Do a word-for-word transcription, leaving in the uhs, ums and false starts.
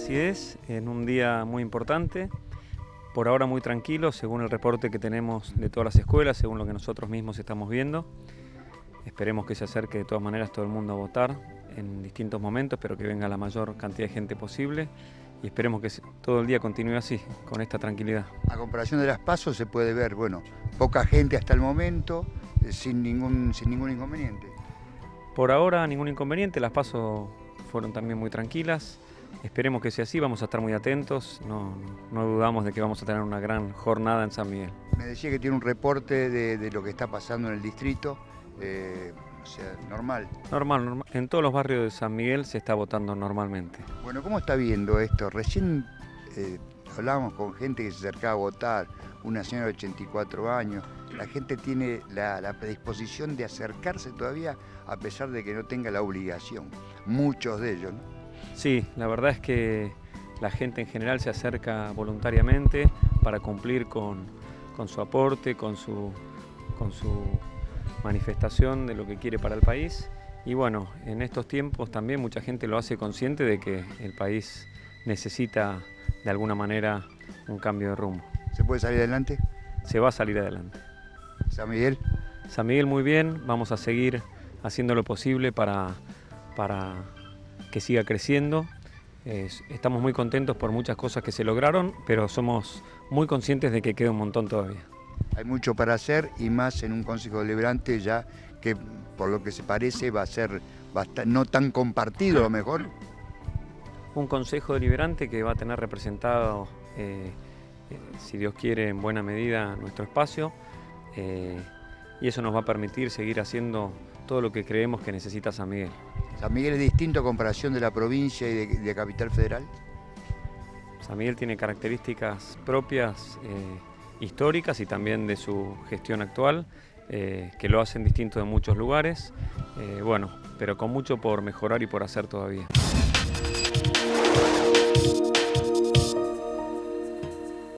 Así es, en un día muy importante, por ahora muy tranquilo, según el reporte que tenemos de todas las escuelas, según lo que nosotros mismos estamos viendo. Esperemos que se acerque de todas maneras todo el mundo a votar en distintos momentos, pero que venga la mayor cantidad de gente posible y esperemos que todo el día continúe así, con esta tranquilidad. A comparación de las PASO se puede ver, bueno, poca gente hasta el momento, eh, sin ningún, sin ningún inconveniente. Por ahora ningún inconveniente, las PASO fueron también muy tranquilas. Esperemos que sea así, vamos a estar muy atentos, no, no dudamos de que vamos a tener una gran jornada en San Miguel. Me decía que tiene un reporte de, de lo que está pasando en el distrito, eh, o sea, normal. Normal, normal, en todos los barrios de San Miguel se está votando normalmente. Bueno, ¿cómo está viendo esto? Recién eh, hablábamos con gente que se acercaba a votar, una señora de ochenta y cuatro años, la gente tiene la, la predisposición de acercarse todavía a pesar de que no tenga la obligación, muchos de ellos, ¿no? Sí, la verdad es que la gente en general se acerca voluntariamente para cumplir con, con su aporte, con su, con su manifestación de lo que quiere para el país. Y bueno, en estos tiempos también mucha gente lo hace consciente de que el país necesita de alguna manera un cambio de rumbo. ¿Se puede salir adelante? Se va a salir adelante. ¿San Miguel? San Miguel muy bien, vamos a seguir haciendo lo posible para... para que siga creciendo. Eh, estamos muy contentos por muchas cosas que se lograron, pero somos muy conscientes de que queda un montón todavía. Hay mucho para hacer y más en un Consejo Deliberante ya que por lo que se parece va a ser bastante, no tan compartido a lo mejor. Un Consejo Deliberante que va a tener representado, eh, eh, si Dios quiere, en buena medida nuestro espacio eh, y eso nos va a permitir seguir haciendo todo lo que creemos que necesita San Miguel. ¿San Miguel es distinto a comparación de la provincia y de, de Capital Federal? San Miguel tiene características propias, eh, históricas y también de su gestión actual, eh, que lo hacen distinto de muchos lugares, eh, bueno, pero con mucho por mejorar y por hacer todavía.